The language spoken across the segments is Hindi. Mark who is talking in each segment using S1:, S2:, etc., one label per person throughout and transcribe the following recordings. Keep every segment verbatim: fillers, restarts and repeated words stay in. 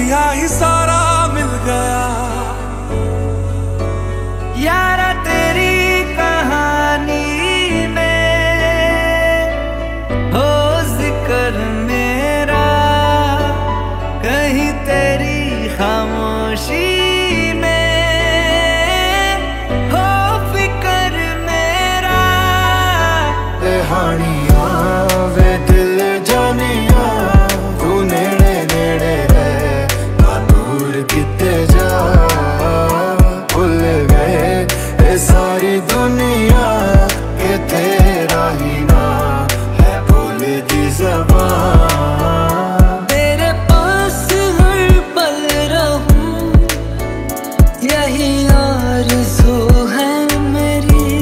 S1: दुनिया ही सारा मिल गया।
S2: यारा तेरी कहानी में हो जिक्र मेरा, कहीं तेरी खामोशी में हो फिक्र मेरा।
S3: कहानियां वे दिल जानिया, तू नेड़े नेड़े है ना दूर किते जा। भूल गए ये सारी दुनिया के तेरा ही ना है बोले दी ज़बान।
S2: तेरे पास हर पल रहूं यही आरज़ू है मेरी,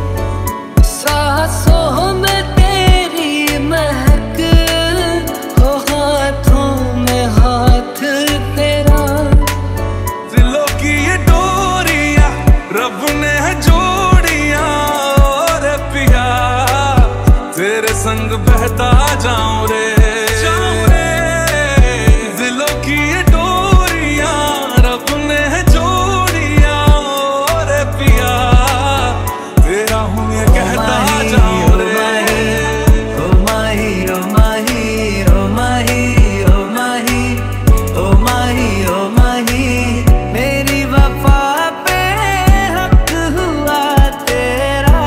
S2: सांसों में तेरी महक हो, हाथों में हाथ तेरा।
S1: दिलों की ये डोरियां रब ने है जोड़ियां, और पिया तेरे संग बहता जाऊं रे, जाऊं रे। दिलों की ये डोरियां रब ने है जोड़ियां, और पिया तेरा हूं ये कहता जाऊं रे।
S2: ओ माही ओ माही ओ माही ओ माही ओ माही ओ माही, मेरी वफा पे हक हुआ तेरा।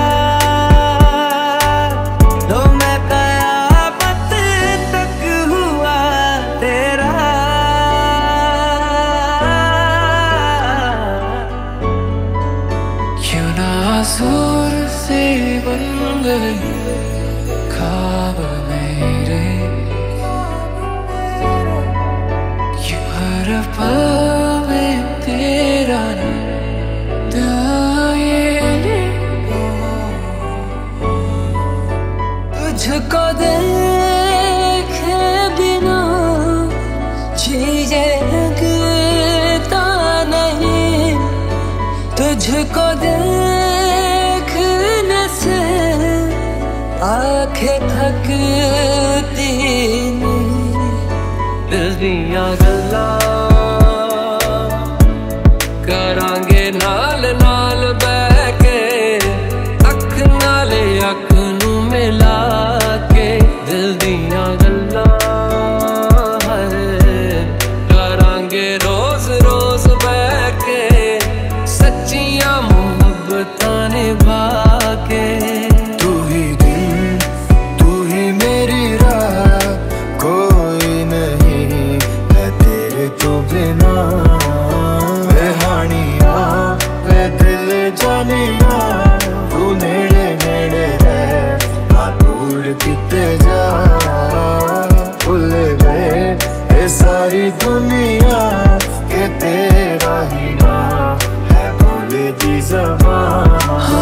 S2: लो मैं कयामत तक हुआ तेरा। क्यों ना आज़ूर से बन गई ख्वाब मेरे, क्यों हर पल में तेरा नाम ये। तुझको देखे बिना जिए लगता नहीं, तुझको देखने से आंखें थकती नहीं। दिल दियां गल्लां करांगे नाल नाल बैठ के, अख नाले अख नू मिला के। दिल दियां गल्लां करांगे रोज रोज बैठ के, सच्चियां मोहब्बतां निभा के।
S3: तू ही दिल तू ही मेरी राह, कोई नहीं है तेरे तो बिना। कहानियां वे दिल जानिया, तू नेड़े नेड़े है ना दूर किते जा। भूल गए ये सारी दुनिया के तेरा ही ना है बोले दी ज़बान।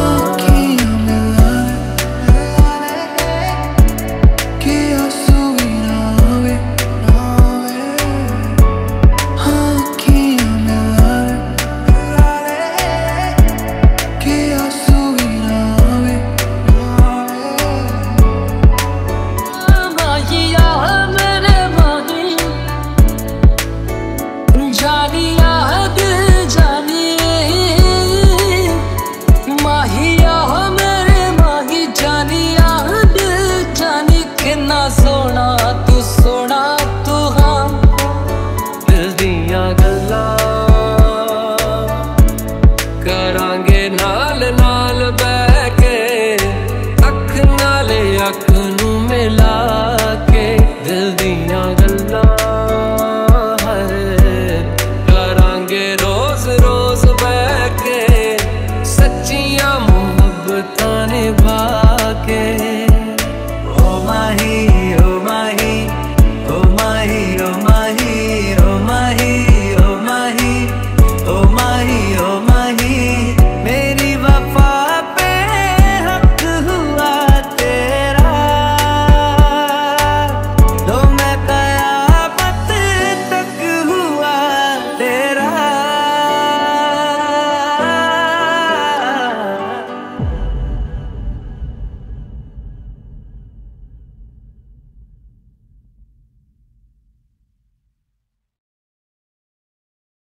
S2: सोना तू सोना तू हाँ। दिल दियां गल्लां करांगे नाल नाल बैठ के, अख नाले अख नू मिला के। दिल